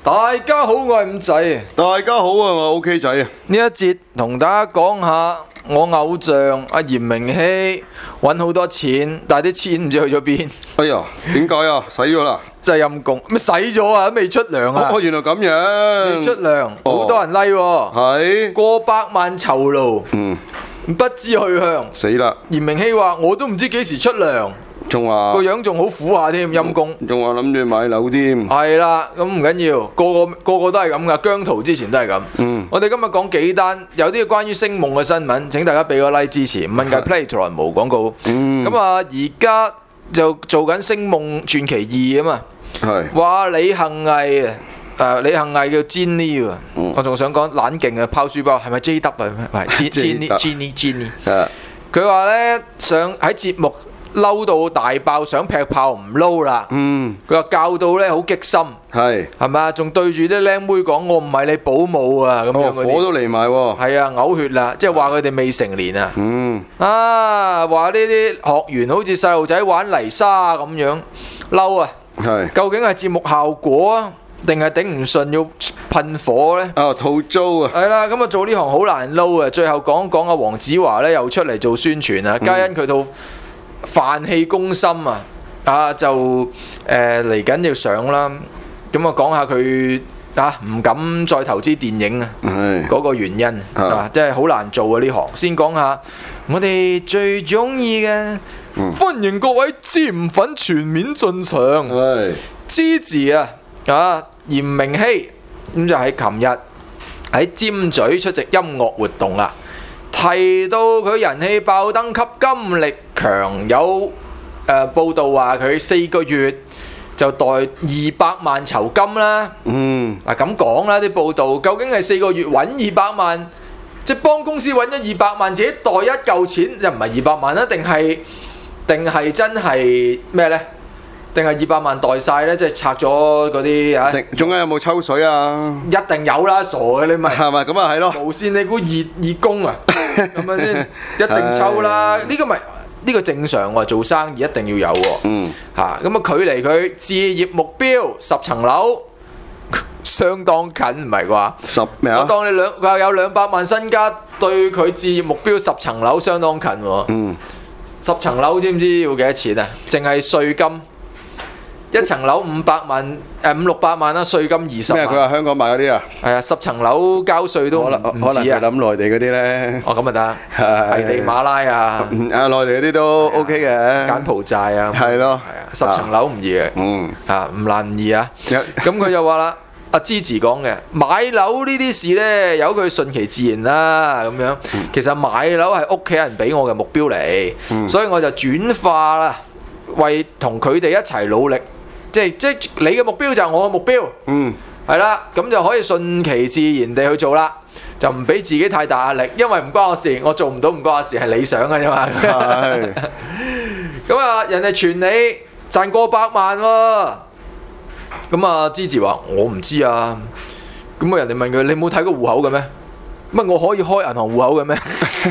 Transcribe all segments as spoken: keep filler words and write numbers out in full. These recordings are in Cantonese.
大家好，我係五仔。 大家好啊，我 OK 仔啊。 呢一節同大家講下我偶像阿嚴明熙揾好多錢，但係啲錢唔知去咗邊。 哎呀，點解啊？使咗啦？ 真係陰公，咩使咗啊？都未出糧啊！ 哦，原來咁樣。 未出糧，好多人 like 喎。 係。 過百萬酬勞。 嗯。 不知去向。 死啦！ 嚴明熙話：我都唔知幾時出糧。 仲話個樣仲好苦下添，陰公。 仲話諗住買樓添。 係啦，咁唔緊要，個個個個都係咁噶，姜濤之前都係咁。 嗯。 我哋今日講幾單，有啲關於星夢嘅新聞，請大家俾個 like 支持。唔問計 Playtron 無廣告。 嗯。 咁啊，而家就做緊星夢傳奇二啊嘛。 係。 話李幸倪啊，誒李幸倪叫 Jenny 啊，我仲想講冷勁啊，拋書包係咪 J W 啊？係 Jenny Jenny Jenny。係。佢話咧想喺節目。嬲到大爆，想劈炮唔撈啦。嗯，佢話教到咧好激心，係係咪啊？仲對住啲靚妹講：我唔係你保姆啊！咁樣嗰啲火都嚟埋喎。 係啊，嘔血啦！即係話佢哋未成年啊。 嗯。 啊，話呢啲學員好似細路仔玩泥沙咁樣嬲啊！係。究竟係節目效果啊，定係頂唔順要噴火咧？ 啊，套租啊！ 係啦，咁啊做呢行好難撈啊！最後講講阿黃子華咧又出嚟做宣傳啊，皆因佢套飯氣攻心啊！啊就誒嚟緊要上啦，咁啊講下佢啊唔敢再投資電影啊嗰個原因啊，真係好難做啊呢行。先講下我哋最中意嘅，歡迎各位尖粉全面進場。Gigi 啊啊嚴明熙咁就喺琴日喺尖咀出席音樂活動啦。提到佢人氣爆燈級金力強，有誒、呃、報道話佢四個月就袋二百萬酬金啦。嗯，嗱咁講啦啲報道，究竟係四個月揾二百萬，即係幫公司揾咗二百萬，自己袋一嚿錢，就唔係二百萬啦，定係定係真係咩呢？定係二百萬袋晒呢？即係拆咗嗰啲啊？ 中間有冇抽水啊？ 一定有啦，傻嘅你咪係咪咁啊？係咯， 無線你估義義工啊？咁樣先一定抽啦！呢個咪呢個正常喎，做生意一定要有喎。嗯。嚇咁啊，距離佢置業目標十層樓相當近，唔係啩？ 十咩啊？ 我當你兩佢話有兩百萬身家，對佢置業目標十層樓相當近喎。嗯。十層樓知唔知要幾多錢啊？淨係稅金。一層樓五百萬，誒五六百萬啦，稅金二十萬。 咩？佢話香港買嗰啲啊？ 係啊，十層樓交稅都唔止啊。 可能係諗內地嗰啲咧。 哦，咁咪得。危地馬拉啊。 啊，內地嗰啲都 OK 嘅。 柬埔寨啊。 係咯。 係啊，十層樓唔易嘅。嗯。啊，唔難唔易啊。咁佢就話啦，阿 Gigi 講嘅買樓呢啲事咧，由佢順其自然啦。咁樣，其實買樓係屋企人俾我嘅目標嚟，所以我就轉化啦，為同佢哋一齊努力。即係即係你嘅目標就係我嘅目標，嗯，係啦，咁就可以順其自然地去做啦，就唔俾自己太大壓力，因為唔關我事，我做唔到唔關我事，係你想嘅啫嘛。係。咁啊，人哋傳你賺過百萬喎，咁啊，Gigi話我唔知啊，咁啊人哋問佢你冇睇過戶口嘅咩？乜我可以開銀行戶口嘅咩？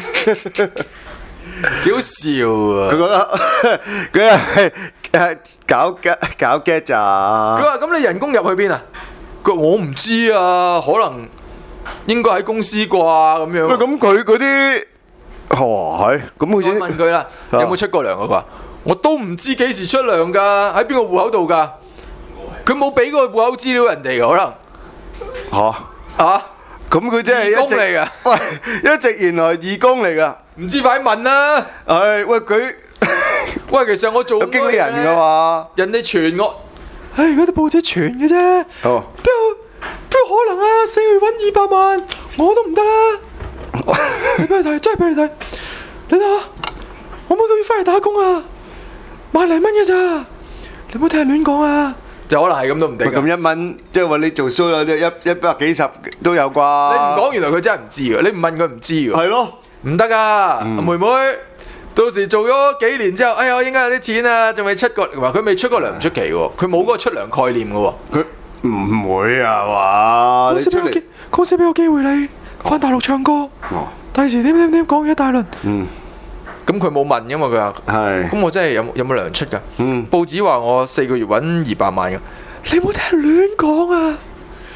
幾好笑啊！ 佢覺得佢係誒搞嘅搞嘅咋？ 佢話：咁你人工入去邊啊？佢話：我唔知啊，可能應該喺公司啩咁樣。 喂，咁佢嗰啲係咁好似我問佢啦，有冇出過糧啊？佢話：我都唔知幾時出糧㗎，喺邊個戶口度㗎？佢冇俾個戶口資料人哋㗎，可能嚇嚇。 咁佢真係一直嚟㗎， 喂，一直原來義工嚟㗎， 唔知快問啦。 係喂佢， 喂其實我做有經理人㗎嘛， 人哋傳我，唉嗰啲報紙傳嘅啫， 哦， 邊有邊有可能啊？四月揾二百萬，我都唔得啦。你俾你睇，真係俾你睇，你睇下，我每個月翻嚟打工啊，萬零蚊嘅咋，你唔好聽人亂講啊。就可能係咁都唔定。 咁一蚊，即係話你做 show 有啲一一百幾十都有啩。 你唔講，原來佢真係唔知㗎。你唔問佢唔知㗎。 係咯， 唔得噶，妹妹。到時做咗幾年之後，哎呀，我應該有啲錢啊，仲未出過，話佢未出過糧唔出奇喎。佢冇嗰個出糧概念㗎喎。 佢唔會啊嘛。 公司俾個機，公司俾個機會你翻大陸唱歌。哦。第時點點點講完一大輪。嗯。咁佢冇問㗎嘛，佢話。係。咁我真係有有冇糧出㗎？嗯。報紙話我四個月揾二百萬㗎，你冇聽人亂講啊！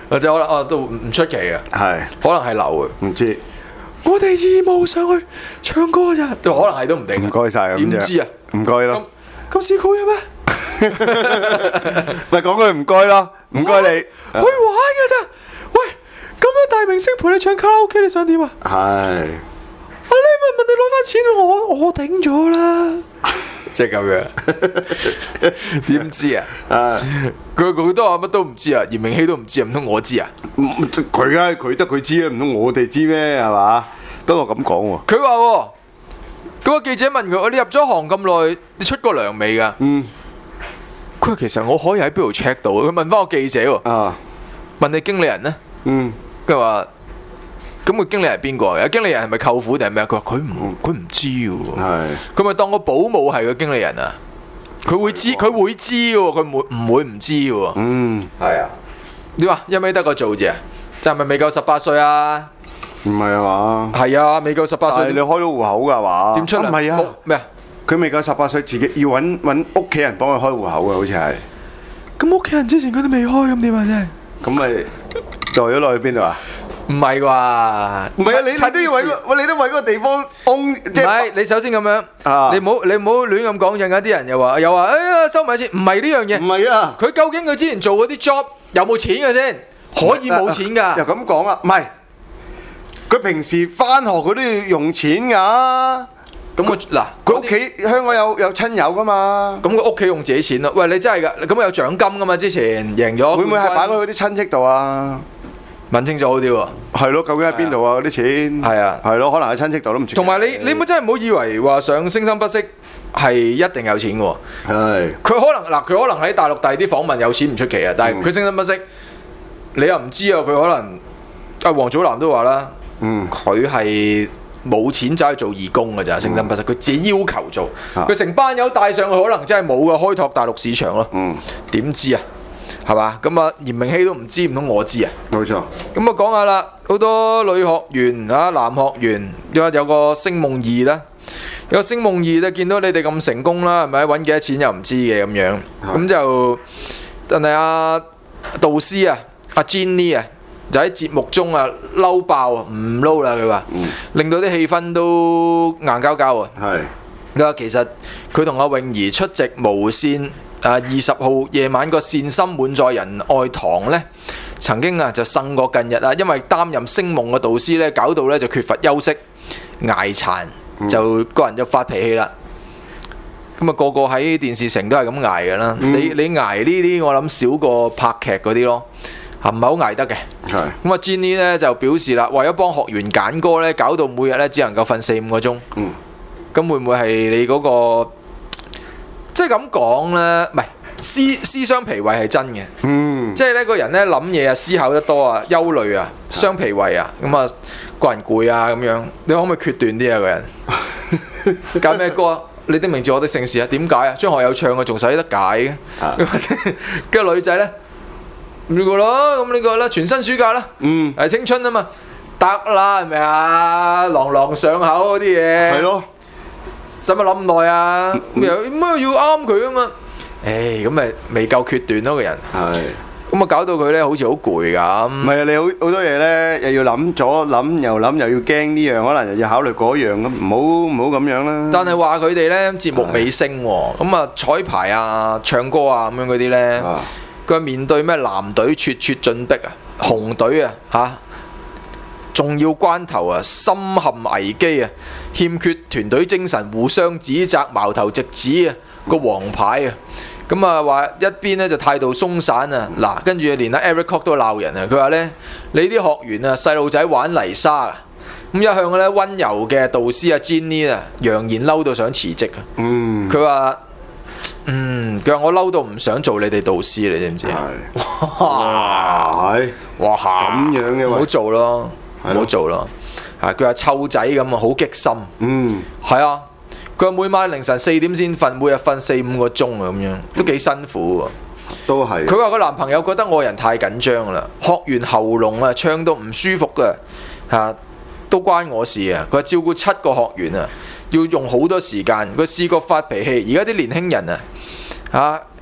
或者可能哦都唔出奇嘅， 係可能係流嘅。 唔知， 我哋義務上去唱歌咋，可能係都唔定。 唔該晒咁樣。 點知啊？ 唔該咯。 咁市儈嘅咩？ 咪講句唔該咯，唔該你。 去玩嘅咋？喂，咁多大明星陪你唱卡拉 OK，你想點啊？ 係。 我你問問你攞翻錢，我我頂咗啦。即係咁樣，點知啊？佢佢都話乜都唔知啊，嚴明熙都唔知啊，唔通我知啊？ 佢啊，佢得佢知啊，唔通我哋知咩？係嘛？不過咁講喎。 佢話喎，嗰個記者問佢：你入咗行咁耐，你出過糧未㗎？ 嗯。 佢話其實我可以喺邊度 check 到？佢問翻個記者喎。啊。問你經理人呢？嗯。佢話。咁個經理人係邊個啊？經理人係咪舅父定係咩？佢話佢唔佢唔知喎。係。佢咪當個保姆係個經理人啊？佢會知佢會知嘅喎，佢唔會唔會唔知嘅喎。嗯。係啊。你話一味得個做字啊？就係咪未夠十八歲啊？ 唔係啊嘛。係啊，未夠十八歲。 你開到戶口㗎嘛？ 點出啊？ 唔係啊。 咩啊？ 佢未夠十八歲，自己要揾揾屋企人幫佢開戶口嘅，好似係。 咁屋企人之前佢都未開，咁點啊？真係。咁咪代咗落去邊度啊？ 唔係啩？ 唔係啊！你你都要揾個，你都揾個地方安，即係。唔係， 你首先咁樣，你唔好你唔好亂咁講。陣間啲人又話又話，哎呀收埋錢，唔係呢樣嘢。唔係啊！佢究竟佢之前做嗰啲 job 有冇錢嘅先？可以冇錢㗎。 又咁講啊？唔係，佢平時返學佢都要用錢㗎。咁佢嗱，佢屋企香港有有親友㗎嘛？ 咁佢屋企用自己錢咯。喂，你真係㗎？咁有獎金㗎嘛？之前贏咗。 會唔會係擺喺嗰啲親戚度啊？ 問清楚好啲喎， 係咯，究竟喺邊度啊？嗰啲錢係啊，係咯，可能喺親戚度都唔知。 同埋你你唔真係唔好以為話上聲生不息係一定有錢嘅喎。係，佢可能嗱，佢可能喺大陸第啲訪問有錢唔出奇啊，但係佢聲生不息，你又唔知啊。佢可能啊，黃祖藍都話啦，嗯，佢係冇錢走去做義工㗎咋，聲生不息，佢自己要求做，佢成班友帶上去，可能真係冇嘅，開拓大陸市場咯。嗯，點知啊？係嘛？咁啊，嚴明熙都唔知，唔通我知啊？冇錯。咁啊，講下啦，好多女學員啊，男學員，有有個星夢二啦，有個星夢二咧，見到你哋咁成功啦，係咪？揾幾多錢又唔知嘅咁樣，咁就但係阿導師啊，阿 Jenny 啊，就喺節目中啊嬲爆啊，唔撈啦佢話，令到啲氣氛都硬交交啊。係。佢話其實佢同阿泳兒出席無線。啊！二十號夜晚個善心滿載仁愛堂呢，曾經啊就呻過近日啊，因為擔任星夢嘅導師呢，搞到呢就缺乏休息，捱殘，就個人就發脾氣啦。咁啊，個個喺電視城都係咁捱㗎啦。你你捱呢啲，我諗少過拍劇嗰啲咯，係唔係好捱得嘅？係。咁啊，Jenny 呢就表示啦，為咗幫學員揀歌呢，搞到每日呢只能夠瞓四五個鐘。嗯。咁會唔會係你嗰個？即係咁講咧，唔係思思傷脾胃係真嘅。嗯，即係咧個人咧諗嘢啊，思考得多啊，憂慮啊，傷脾胃啊，咁啊個人攰啊咁樣。你可唔可以決斷啲啊？個人揀咩歌啊？你的名字我的姓氏啊？點解啊？張學友唱嘅仲使得解嘅？跟住女仔咧，呢個咯，咁呢個啦，全新暑假啦，嗯，係青春啊嘛，得啦，係咪啊？朗朗上口嗰啲嘢。係咯。使乜諗咁耐啊？又乜要啱佢啊嘛？誒，咁咪未夠決斷咯個人。係。咁啊搞到佢咧好似好攰咁。唔係啊，你好好多嘢咧，又要諗咗諗又諗，又要驚呢樣，可能又要考慮嗰樣咁，唔好唔好咁樣啦。但係話佢哋咧節目尾聲喎，咁啊彩排啊、唱歌啊咁樣嗰啲咧，佢面對咩藍隊咄咄進逼啊，紅隊啊嚇。重要關頭啊，深陷危機啊，欠缺團隊精神，互相指責，矛頭直指啊，個黃牌啊，咁啊話一邊呢就態度鬆散啊，嗱，跟住連阿 Eric Kwok都鬧人啊，佢話呢：「你啲學員啊細路仔玩泥沙啊，咁一向咧温柔嘅導師阿 Jenny 啊，揚言嬲到想辭職啊，嗯，佢話。嗯，佢話我嬲到唔想做你哋導師，你知唔知啊？哇，係哇咁樣嘅，唔好做咯，唔好做咯。啊，佢話臭仔咁啊，好激心。嗯，係啊。佢話每晚凌晨四點先瞓，每日瞓四五個鐘啊，咁樣都幾辛苦喎。都係。佢話個男朋友覺得我人太緊張啦，學完喉嚨啊，唱到唔舒服㗎，嚇都關我事啊。佢話照顧七個學員啊。要用好多時間，佢試過發脾氣。而家啲年輕人啊，嚇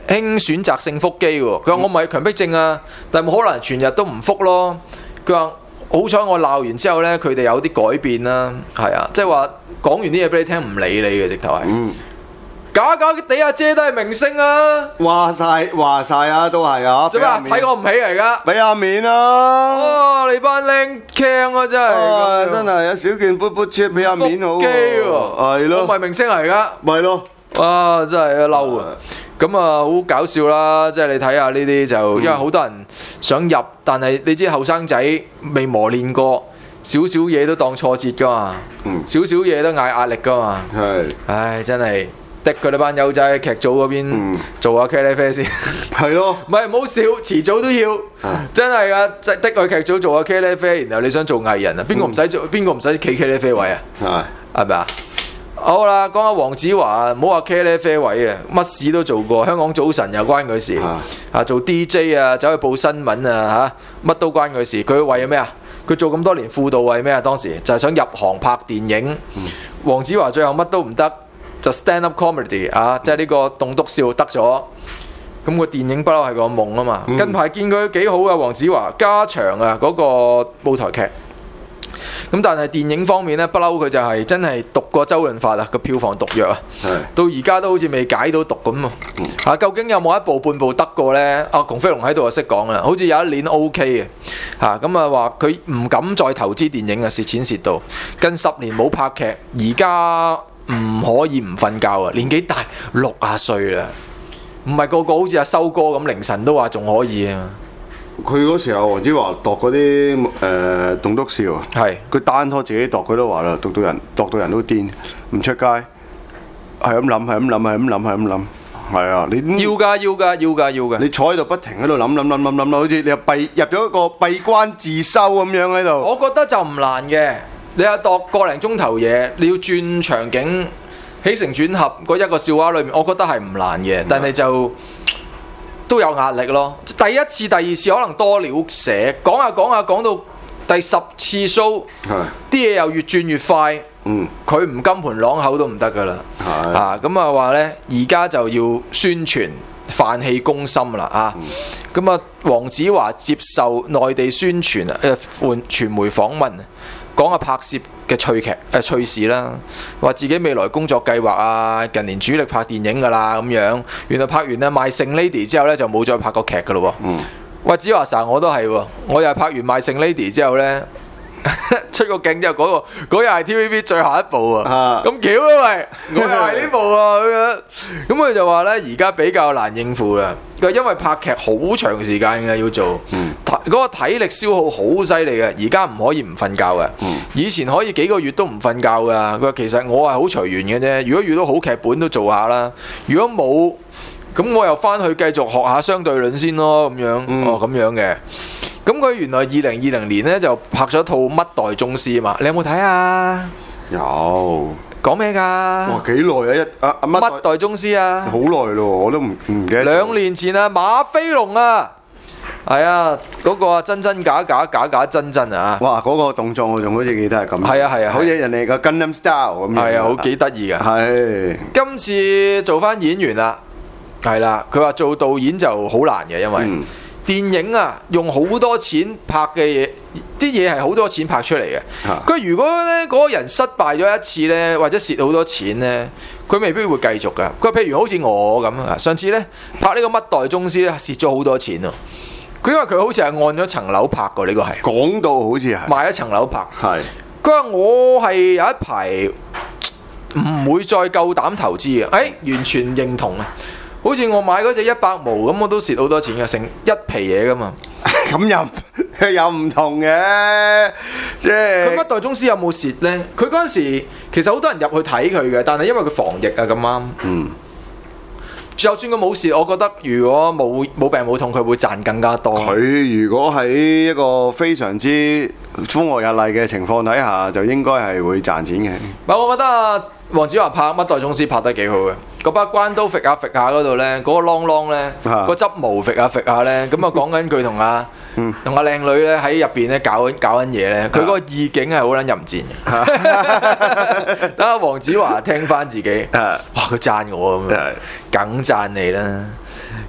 興選擇性腹肌喎。佢話我唔係強迫症啊，但係冇可能全日都唔腹咯。佢話好彩我鬧完之後呢，佢哋有啲改變啦，係啊，即係話講完啲嘢俾你聽，唔理你嘅直頭係。嗯假假地阿姐都係明星啊！ 話晒話晒啊，都係啊！ 做咩睇我唔起嚟㗎？ 俾下面啊！ 哇！你班靚強啊，真係真係有少件噗噗車俾下面好喎，係咯， 我唔係明星嚟㗎， 咪咯！ 哇！真係啊嬲啊！咁啊好搞笑啦！即係你睇下呢啲就，因為好多人想入，但係你知後生仔未磨練過，少少嘢都當挫折㗎嘛，少少嘢都嗌壓力㗎嘛，係，唉真係。的佢哋班友仔劇組嗰邊、嗯、做下茄喱啡先，係咯，唔係唔好笑，遲早都要，真係噶，即係的佢劇組做下茄喱啡，然後你想做藝人啊？邊個唔使做？邊個唔使企茄喱啡位啊？係係咪啊？好啦，講下黃子華，唔好話茄喱啡位啊，乜事都做過，香港早晨又關佢事，啊做 D J 啊，走去報新聞啊嚇，乜都關佢事。佢為咩啊？佢做咁多年輔導為咩啊？當時就係想入行拍電影。黃子華最後乜都唔得。就 stand up comedy 啊，即係呢個棟篤笑得咗，咁個電影不嬲係個夢啊嘛。嗯、近排見佢幾好嘅黃子華加長啊嗰、那個舞台劇，咁但係電影方面呢，不嬲佢就係真係毒過周潤發啊個票房毒藥啊，是到而家都好似未解到毒咁啊。嚇，究竟有冇一部半部得過呢？阿、啊、窮飛龍喺度就識講啦，好似有一年 OK 嘅嚇，咁啊話佢唔敢再投資電影啊，蝕錢蝕到近十年冇拍劇，而家。唔可以唔瞓覺啊！年紀大六啊歲啦，唔係個個好似阿修哥咁凌晨都話仲可以啊！ 佢嗰時候黃子華度嗰啲誒棟篤笑啊，係佢單拖自己度，佢都話啦，度到人度到人都癲，唔出街，係咁諗，係咁諗，係咁諗，係咁諗，係啊！你要㗎，要㗎，要㗎，要㗎！ 你坐喺度不停喺度諗諗諗諗諗諗，好似你又閉入咗一個閉關自修咁樣喺度。 我覺得就唔難嘅。你又度個零鐘頭嘢，你要轉場景、起承轉合嗰一個笑話裏面，我覺得係唔難嘅，但係就都有壓力咯。第一次、第二次可能多料寫，講下講下講到第十次 show，啲嘢又越轉越快，佢唔金盆朗口都唔得噶啦。啊，咁啊話呢，而家就要宣傳飯氣攻心啦啊！咁啊，黃子華接受內地宣傳啊，誒傳媒訪問。講下拍攝嘅趣劇誒趣事啦，話自己未來工作計劃啊，近年主力拍電影㗎啦咁樣。原來拍完咧賣剩 Lady 之後咧就冇再拍過劇㗎咯喎。嗯。喂，子華 Sir 我都係喎，我又係拍完賣剩 Lady 之後咧出個鏡之後嗰、嗰個嗰日係 T V B 最後一部啊。咁巧啊喂，我又係呢部啊咁樣。咁佢就話咧而家比較難應付啦。佢因為拍劇好長時間嘅要做。嗯。嗰個體力消耗好犀利嘅，而家唔可以唔瞓覺嘅。嗯、以前可以幾個月都唔瞓覺㗎。佢話其實我係好隨緣嘅啫。如果遇到好劇本都做下啦。如果冇，咁我又翻去繼續學下相對論先咯。咁樣、嗯、哦，咁樣嘅。咁佢原來二零二零年呢就拍咗套《乜代宗師》嘛。你有冇睇啊？ 有。講咩㗎？ 哇，幾耐啊！一啊啊乜代宗師啊？ 好耐咯，我都唔唔記得。 兩年前啊，馬飛龍啊。係啊，嗰、那個啊真真假假假假真真啊！ 哇，嗰、那個動作我仲好似記得係咁。係啊係啊，好似人哋個 Gangnam Style 咁樣。係啊，好幾得意㗎。係。今次做翻演員啦，係啦，佢話做導演就好難嘅，因為、嗯、電影啊用好多錢拍嘅嘢，啲嘢係好多錢拍出嚟嘅。佢、啊、如果咧嗰個人失敗咗一次咧，或者蝕好多錢咧，佢未必會繼續㗎。佢譬如好似我咁啊，上次咧拍呢個乜代宗師咧，蝕咗好多錢喎。佢因為佢好似係按咗層樓拍過，呢、這個係講到好似係賣一層樓拍。 係佢話我係有一排唔會再夠膽投資嘅。誒、哎，完全認同啊！好似我買嗰隻一百毛咁，我都蝕好多錢嘅，成一皮嘢噶嘛。 咁又又唔同嘅，即係佢乜代宗師有冇蝕呢？佢嗰陣時其實好多人入去睇佢嘅，但係因為佢防疫啊咁啱。嗯。就算佢冇事，我覺得如果冇冇病冇痛，佢會賺更加多。 佢如果喺一個非常之風和日麗嘅情況底下，就應該係會賺錢嘅。 唔係，我覺得啊，黃子華拍乜代宗師拍得幾好嘅。嗰把關刀揈下揈下嗰度咧，嗰、嗰個啷啷咧，個執毛揈下揈下咧，咁啊講緊佢同阿同阿靚女咧喺入邊咧搞緊搞緊嘢咧，佢嗰個意境係好撚淫賤嘅。等阿黃子華聽翻自己，哇佢讚我咁樣，梗讚你啦。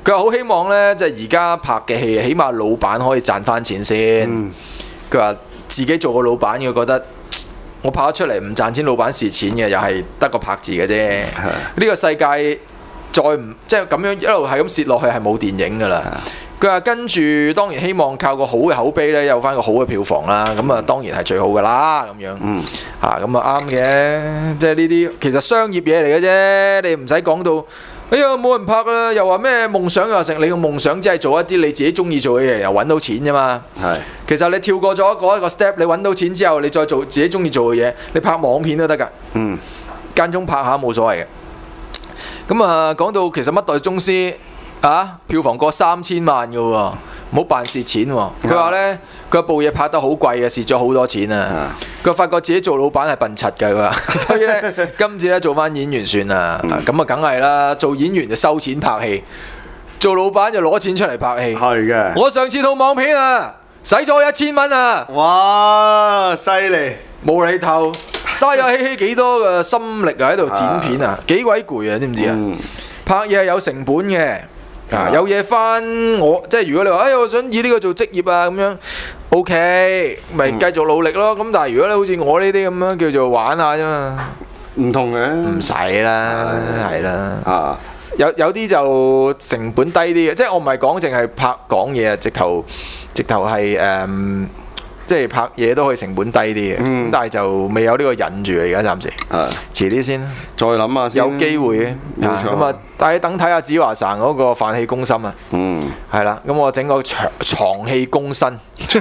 佢話好希望呢，即係而家拍嘅戲，起碼老闆可以賺翻錢先。佢話、嗯、自己做個老闆，佢覺得我拍咗出嚟唔賺錢，老闆蝕錢嘅，又係得個拍字嘅啫。呢的個世界再唔即係咁樣一路係咁蝕落去，係冇電影㗎啦。佢話跟住當然希望靠個好嘅口碑呢，有翻個好嘅票房啦。咁啊當然係最好㗎啦。咁樣嚇咁啊啱嘅，即係呢啲其實商業嘢嚟嘅啫，你唔使講到。哎呀，冇人拍啦！又話咩夢想又成，你個夢想只係做一啲你自己中意做嘅嘢，又揾到錢啫嘛。係。其實你跳過咗嗰一個 step，你揾到錢之後，你再做自己中意做嘅嘢，你拍網片都得㗎。嗯。間中拍下冇所謂嘅。咁啊，講到其實乜代宗師啊，票房過三千萬㗎喎，唔好扮蝕錢喎。佢話呢，佢部嘢拍得好貴嘅，蝕咗好多錢啊。佢發覺自己做老闆係笨柒㗎，佢話，所以呢，今次呢做翻演員算啦。咁啊，梗係啦，做演員就收錢拍戲，做老闆就攞錢出嚟拍戲。係嘅。我上次套網片啊，使咗一千蚊啊！ 哇，犀利！ 無厘頭，嘥咗希希幾多嘅心力啊喺度剪片啊，幾鬼攰啊，知唔知啊？嗯、拍嘢係有成本嘅。啊、有嘢翻我，即係如果你話，哎，我想以呢個做職業啊，咁樣 OK，咪繼續努力咯。咁、嗯、但係如果你好似我呢啲咁樣叫做玩下啫嘛， 唔同嘅， 唔使啦，係啦。啊，有有啲就成本低啲嘅，即係我唔係講淨係拍講嘢啊，直頭直頭係誒。即係拍嘢都可以成本低啲嘅，咁、嗯、但係就未有呢個引住啊！而家暫時，啊、遲啲先， 再諗下先， 有機會嘅。咁啊，大家等睇下子華神嗰個飯戲攻心啊！嗯，係啦，咁我整個床床戲攻身，睇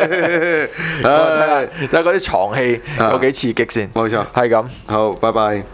下睇下嗰啲床戲有幾刺激先。冇錯，係咁。好，拜拜。